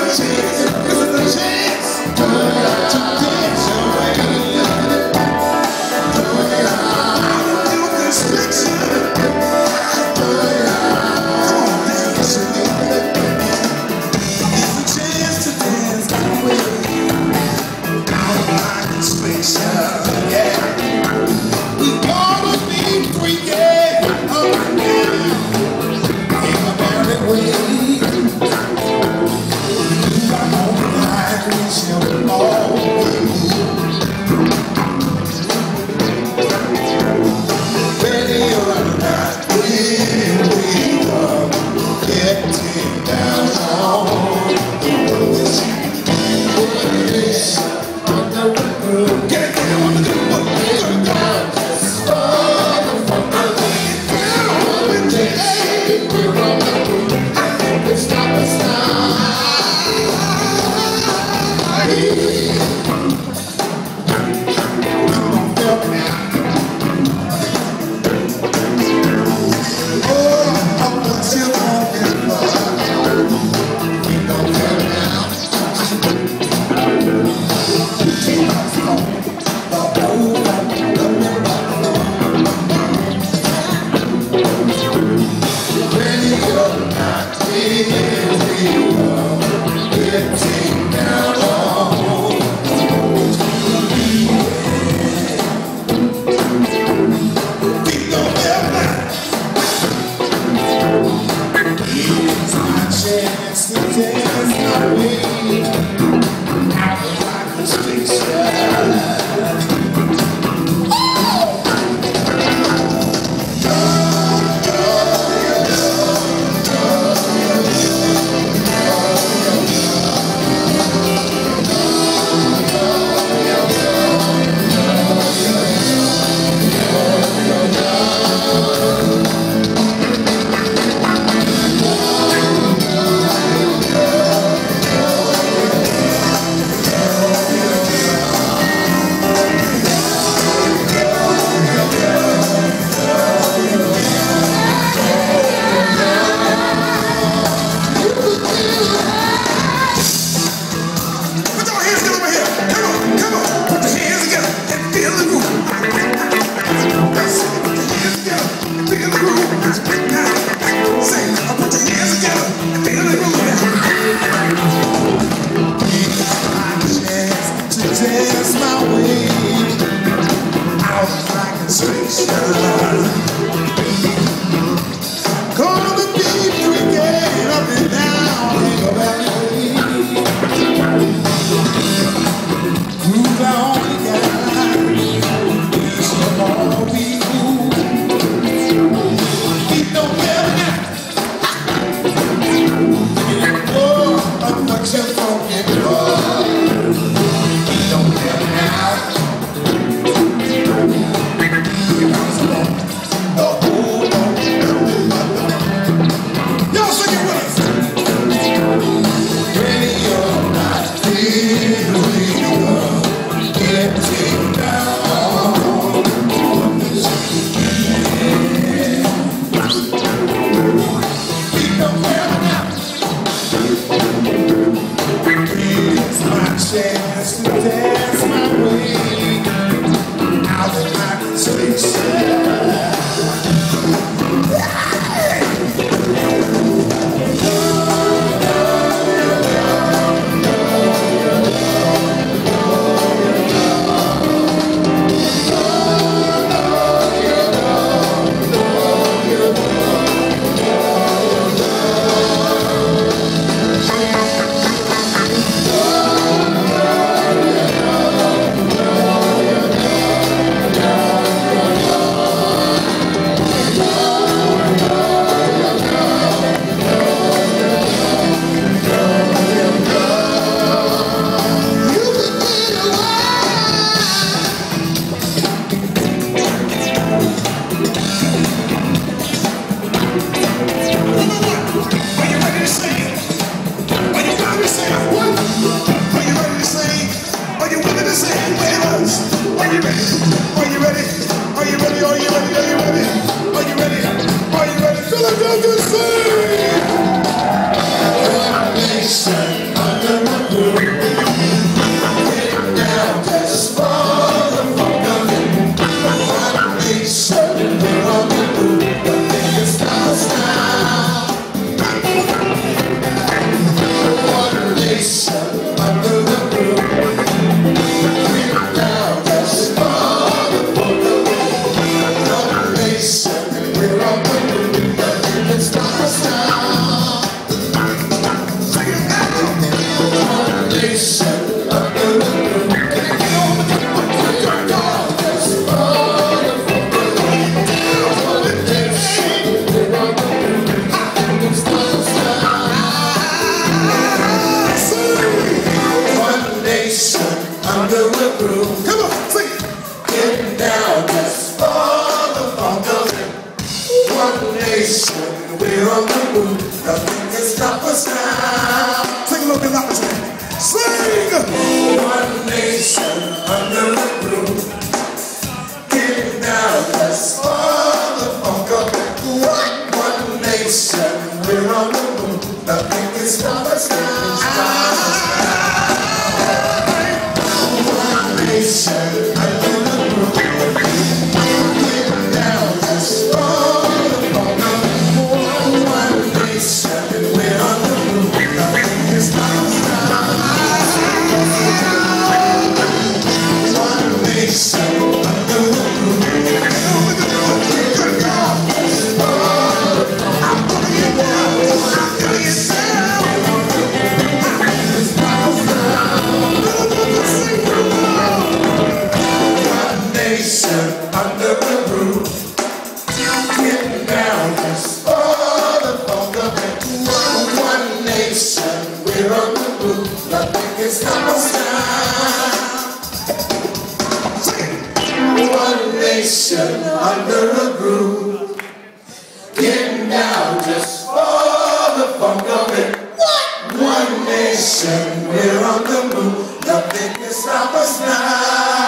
Philadelphia, sing! Nothing can stop us now. Sing a little bit louder. Sing! One nation under the groove. Getting down, let's fall the funk up. One nation, we're on the move. Nothing can stop us now. One nation under the groove. Getting down, let's fall the funk up. One nation, we're on the move. Nothing can stop us now. One nation under the groove. Under the groove, getting down, just all the funk of it. One nation, we're on the move. Nothing can stop us now. One nation under the groove, getting down, just all the funk of it. One nation, we're on the move. Nothing can stop us now.